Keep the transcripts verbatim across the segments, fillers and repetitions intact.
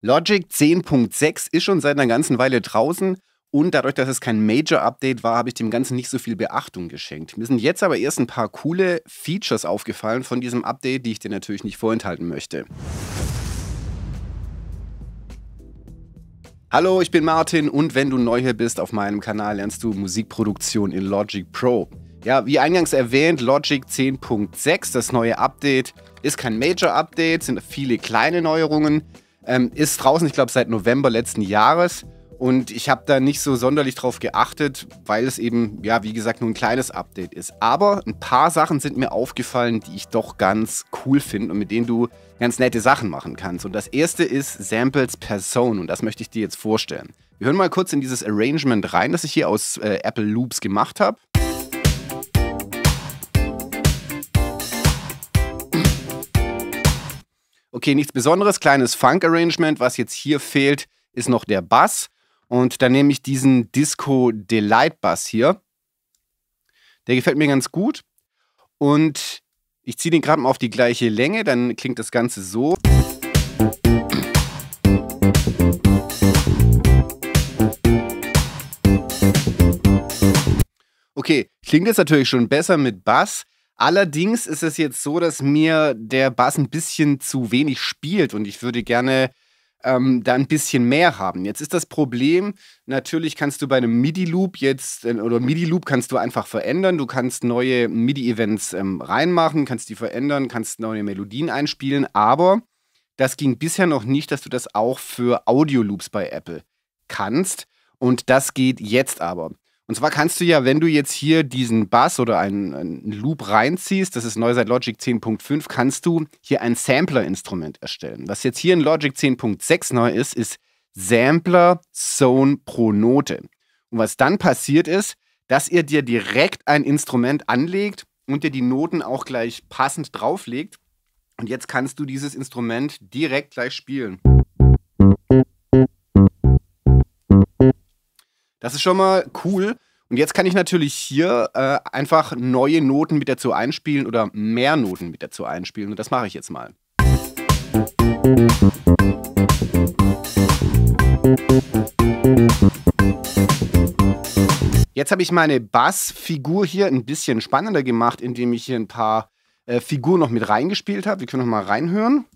Logic zehn Punkt sechs ist schon seit einer ganzen Weile draußen und dadurch, dass es kein Major-Update war, habe ich dem Ganzen nicht so viel Beachtung geschenkt. Mir sind jetzt aber erst ein paar coole Features aufgefallen von diesem Update, die ich dir natürlich nicht vorenthalten möchte. Hallo, ich bin Martin und wenn du neu hier bist auf meinem Kanal, lernst du Musikproduktion in Logic Pro. Ja, wie eingangs erwähnt, Logic zehn Punkt sechs, das neue Update, ist kein Major-Update, sind viele kleine Neuerungen. Ähm, ist draußen, ich glaube, seit November letzten Jahres und ich habe da nicht so sonderlich drauf geachtet, weil es eben, ja, wie gesagt, nur ein kleines Update ist. Aber ein paar Sachen sind mir aufgefallen, die ich doch ganz cool finde und mit denen du ganz nette Sachen machen kannst. Und das erste ist Samples per Zone und das möchte ich dir jetzt vorstellen. Wir hören mal kurz in dieses Arrangement rein, das ich hier aus äh, Apple Loops gemacht habe. Okay, nichts Besonderes, kleines Funk-Arrangement. Was jetzt hier fehlt, ist noch der Bass. Und dann nehme ich diesen Disco Delight Bass hier. Der gefällt mir ganz gut. Und ich ziehe den gerade mal auf die gleiche Länge, dann klingt das Ganze so. Okay, klingt jetzt natürlich schon besser mit Bass. Allerdings ist es jetzt so, dass mir der Bass ein bisschen zu wenig spielt und ich würde gerne ähm, da ein bisschen mehr haben. Jetzt ist das Problem, natürlich kannst du bei einem MIDI-Loop jetzt, äh, oder MIDI-Loop kannst du einfach verändern. Du kannst neue MIDI-Events ähm, reinmachen, kannst die verändern, kannst neue Melodien einspielen, aber das ging bisher noch nicht, dass du das auch für Audio-Loops bei Apple kannst und das geht jetzt aber. Und zwar kannst du ja, wenn du jetzt hier diesen Bass oder einen, einen Loop reinziehst, das ist neu seit Logic zehn Punkt fünf, kannst du hier ein Sampler-Instrument erstellen. Was jetzt hier in Logic zehn Punkt sechs neu ist, ist Sampler Zone pro Note. Und was dann passiert ist, dass ihr dir direkt ein Instrument anlegt und dir die Noten auch gleich passend drauflegt. Und jetzt kannst du dieses Instrument direkt gleich spielen. Das ist schon mal cool. Und jetzt kann ich natürlich hier äh, einfach neue Noten mit dazu einspielen oder mehr Noten mit dazu einspielen. Und das mache ich jetzt mal. Jetzt habe ich meine Bassfigur hier ein bisschen spannender gemacht, indem ich hier ein paar äh, Figuren noch mit reingespielt habe. Wir können noch mal reinhören.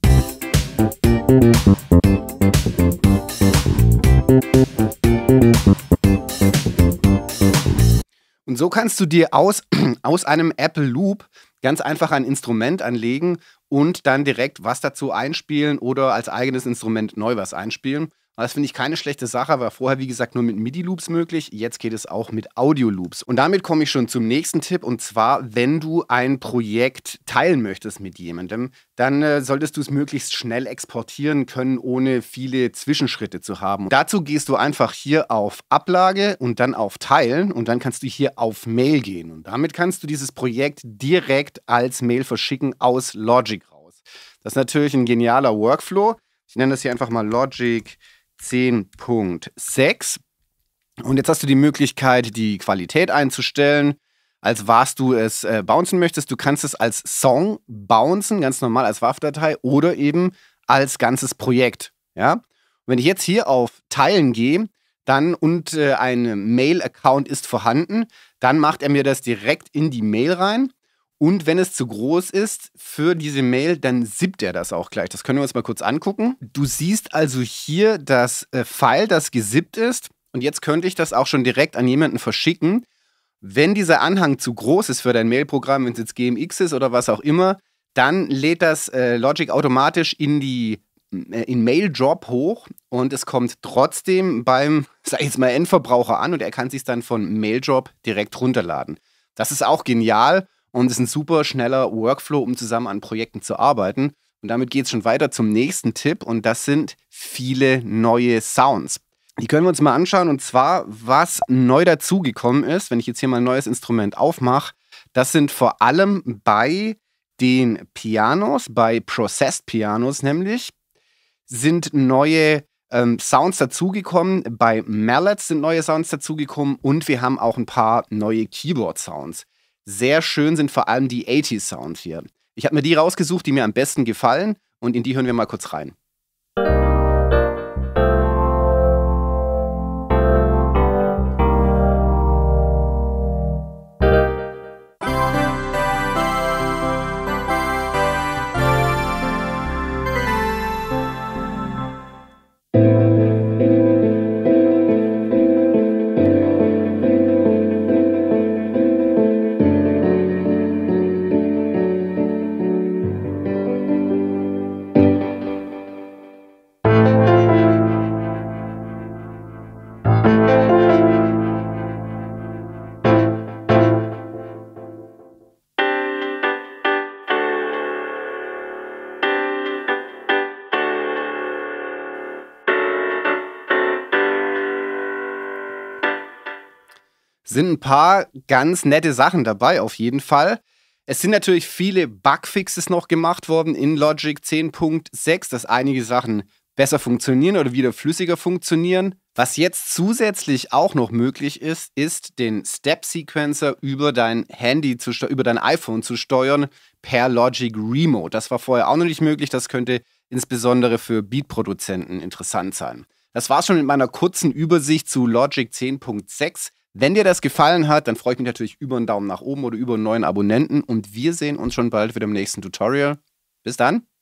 Und so kannst du dir aus, aus einem Apple Loop ganz einfach ein Instrument anlegen und dann direkt was dazu einspielen oder als eigenes Instrument neu was einspielen. Das finde ich keine schlechte Sache, war vorher wie gesagt nur mit MIDI-Loops möglich, jetzt geht es auch mit Audio-Loops. Und damit komme ich schon zum nächsten Tipp und zwar, wenn du ein Projekt teilen möchtest mit jemandem, dann äh, solltest du es möglichst schnell exportieren können, ohne viele Zwischenschritte zu haben. Und dazu gehst du einfach hier auf Ablage und dann auf Teilen und dann kannst du hier auf Mail gehen. Und damit kannst du dieses Projekt direkt als Mail verschicken aus Logic raus. Das ist natürlich ein genialer Workflow. Ich nenne das hier einfach mal Logic zehn Punkt sechs. Und jetzt hast du die Möglichkeit, die Qualität einzustellen, als was du es äh, bouncen möchtest. Du kannst es als Song bouncen, ganz normal als W A V-Datei oder eben als ganzes Projekt. Ja? Und wenn ich jetzt hier auf Teilen gehe, dann und äh, ein Mail-Account ist vorhanden, dann macht er mir das direkt in die Mail rein. Und wenn es zu groß ist für diese Mail, dann zippt er das auch gleich. Das können wir uns mal kurz angucken. Du siehst also hier das äh, File, das gezippt ist. Und jetzt könnte ich das auch schon direkt an jemanden verschicken. Wenn dieser Anhang zu groß ist für dein Mailprogramm, wenn es jetzt G M X ist oder was auch immer, dann lädt das äh, Logic automatisch in die äh, in Mail-Drop hoch. Und es kommt trotzdem beim, sag ich jetzt mal, Endverbraucher an. Und er kann es sich dann von Mail-Drop direkt runterladen. Das ist auch genial. Und es ist ein super schneller Workflow, um zusammen an Projekten zu arbeiten. Und damit geht es schon weiter zum nächsten Tipp. Und das sind viele neue Sounds. Die können wir uns mal anschauen. Und zwar, was neu dazugekommen ist, wenn ich jetzt hier mal ein neues Instrument aufmache. Das sind vor allem bei den Pianos, bei Processed Pianos nämlich, sind neue ähm, Sounds dazugekommen. Bei Mallets sind neue Sounds dazugekommen. Und wir haben auch ein paar neue Keyboard-Sounds. Sehr schön sind vor allem die achtziger Sounds hier. Ich habe mir die rausgesucht, die mir am besten gefallen und in die hören wir mal kurz rein. Sind ein paar ganz nette Sachen dabei auf jeden Fall. Es sind natürlich viele Bugfixes noch gemacht worden in Logic zehn Punkt sechs, dass einige Sachen besser funktionieren oder wieder flüssiger funktionieren. Was jetzt zusätzlich auch noch möglich ist, ist, den Step-Sequencer über dein Handy, zu über dein iPhone zu steuern per Logic Remote. Das war vorher auch noch nicht möglich. Das könnte insbesondere für Beat-Produzenten interessant sein. Das war's schon mit meiner kurzen Übersicht zu Logic zehn Punkt sechs. Wenn dir das gefallen hat, dann freue ich mich natürlich über einen Daumen nach oben oder über einen neuen Abonnenten. Und wir sehen uns schon bald wieder im nächsten Tutorial. Bis dann.